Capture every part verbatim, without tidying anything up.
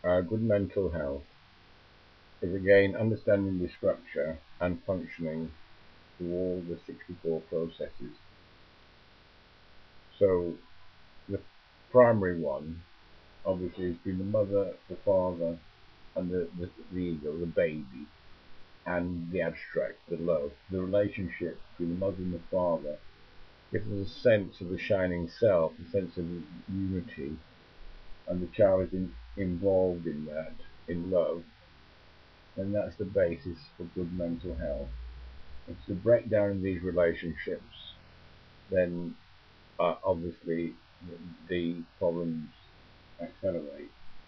Uh, good mental health is again understanding the structure and functioning to all the sixty-four processes. So the primary one obviously has been the mother, the father, and the, the, the ego, the baby, and the abstract, the love. The relationship between the mother and the father gives us a sense of the shining self, a sense of unity, and the child is in, involved in that, in love, and that's the basis for good mental health. If the breakdown in these relationships, then uh, obviously the problems accelerate.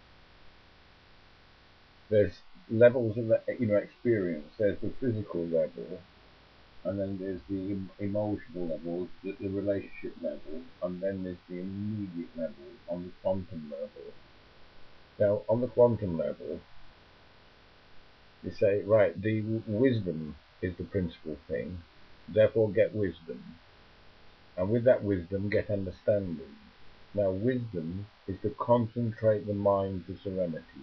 There's levels of you know experience. There's the physical level, and then there's the emotional level, the, the relationship level, and then there's the immediate level on the quantum level. Now, on the quantum level, you say, right, the wisdom is the principal thing, therefore get wisdom, and with that wisdom get understanding. Now, wisdom is to concentrate the mind to serenity.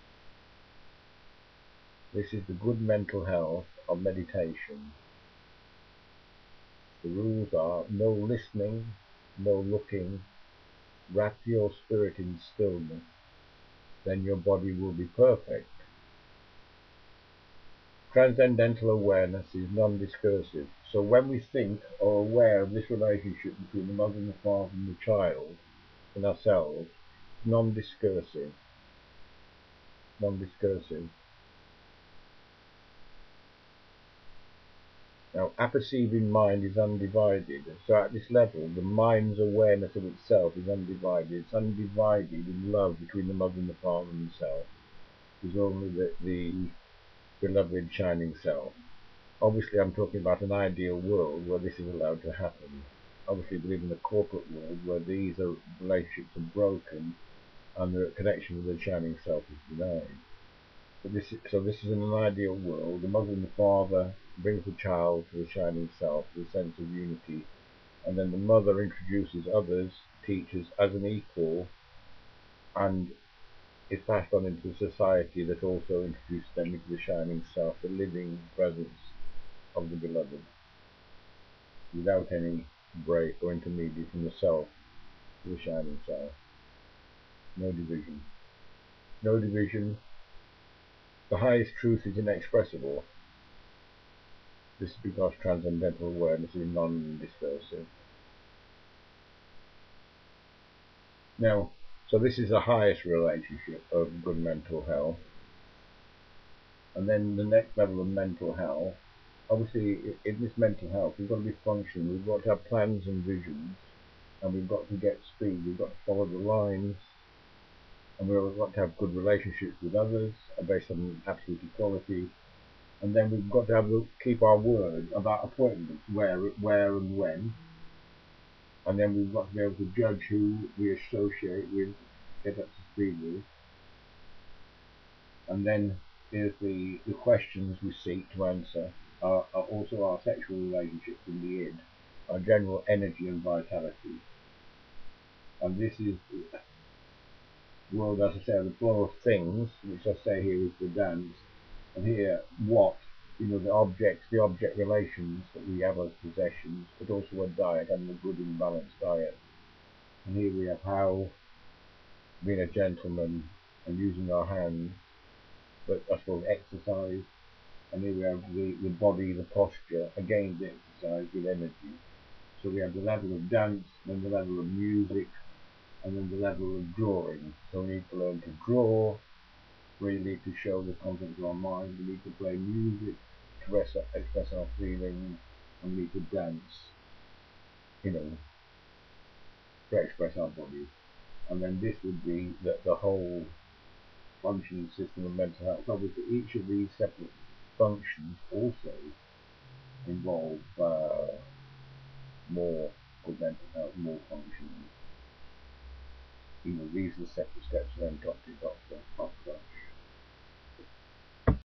This is the good mental health of meditation. The rules are no listening, no looking, wrap your spirit in stillness, then your body will be perfect. Transcendental awareness is non-discursive. So when we think or aware of this relationship between the mother and the father and the child and ourselves, non-discursive. Non-discursive. Now, apperceiving mind is undivided. So at this level, the mind's awareness of itself is undivided. It's undivided in love between the mother and the father and the self. There's only the, the beloved shining self. Obviously, I'm talking about an ideal world where this is allowed to happen. Obviously, we live in a corporate world where these are, relationships are broken and the connection with the shining self is denied. But this is, so this is in an ideal world. The mother and the father brings the child to the shining self, the sense of unity, and then the mother introduces others, teachers, as an equal, and is passed on into society that also introduces them into the shining self, the living presence of the beloved, without any break or intermediate from the self to the shining self. No division. No division. The highest truth is inexpressible. This is because transcendental awareness is non-discursive. Now, so this is the highest relationship of good mental health. And then the next level of mental health, obviously in this mental health, we've got to be functioning, we've got to have plans and visions, and we've got to get speed, we've got to follow the lines, and we've got to have good relationships with others based on absolute equality, and then we've got to have to keep our word about appointments, where, where and when, and then we've got to be able to judge who we associate with, get up to speed with, and then here's the, the questions we seek to answer are, are also our sexual relationships in the id, our general energy and vitality. And this is the world, as I say, the flow of things, which I say here is the dance, and here what, you know, the objects, the object relations that we have as possessions, but also a diet and a good and balanced diet. And here we have how being a gentleman and using our hands, but I suppose exercise, and here we have the, the body, the posture, again the exercise with energy. So we have the level of dance, then the level of music, and then the level of drawing. So we need to learn to draw, we need to show the contents of our mind, we need to play music, to express, express our feelings, and we need to dance, you know, to express our body. And then this would be the, the whole functioning system of mental health. Obviously, each of these separate functions also involve uh, more good mental health, more functioning. You know, these are the separate steps then Doctor Doctor Doctor.